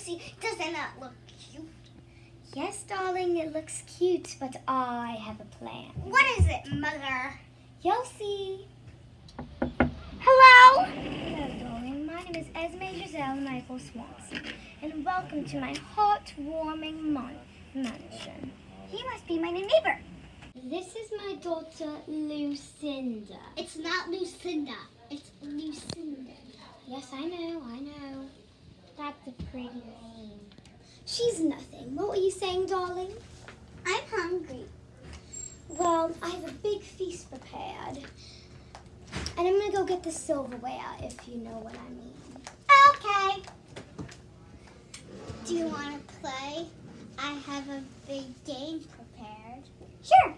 Yossi, doesn't that look cute? Yes, darling, it looks cute, but I have a plan. What is it, Mother? Yossi. Hello? Hello, darling. My name is Esme Giselle Michael Swanson, and welcome to my heartwarming mansion. He must be my neighbor. This is my daughter, Lucinda. It's not Lucinda. It's Lucinda. Yes, I know. That's a pretty name. She's nothing. What were you saying, darling? I'm hungry. Well, I have a big feast prepared. And I'm going to go get the silverware, if you know what I mean. Okay. Do you want to play? I have a big game prepared. Sure.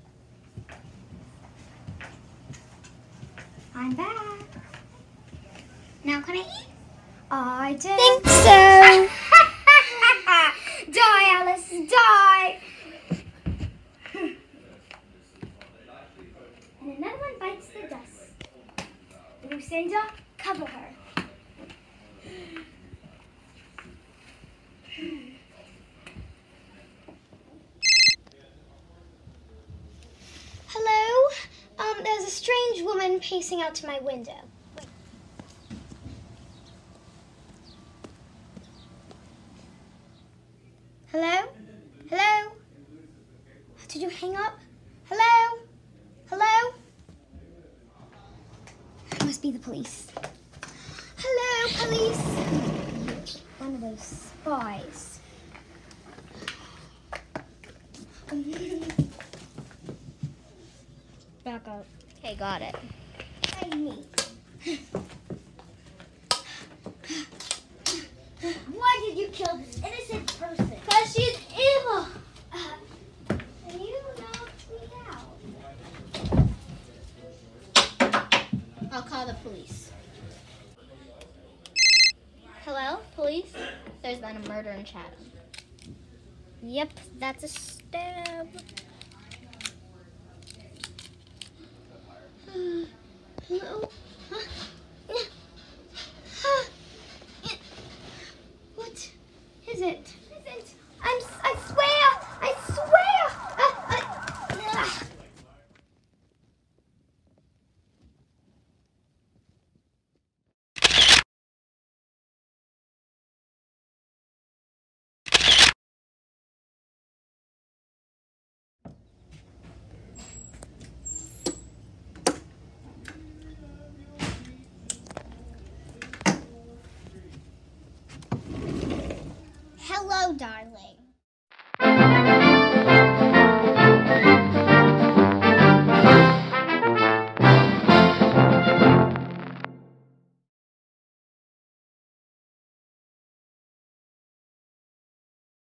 I'm back. Now can I eat? I do. Think so. Die, Alice, die. And another one bites the dust. Lucinda, cover her. Hello? There's a strange woman pacing out to my window. Wait. Hello? Hello? Did you hang up? Hello? Hello? It must be the police. Hello, police. One of those spies. Back up. Okay, got it. Hey, me. Why did you kill this innocent person? Because she's evil. You knocked me out. I'll call the police. Hello, police? There's been a murder in Chatham. Yep, that's a stab. Hello? What is it? I swear! Hello, darling.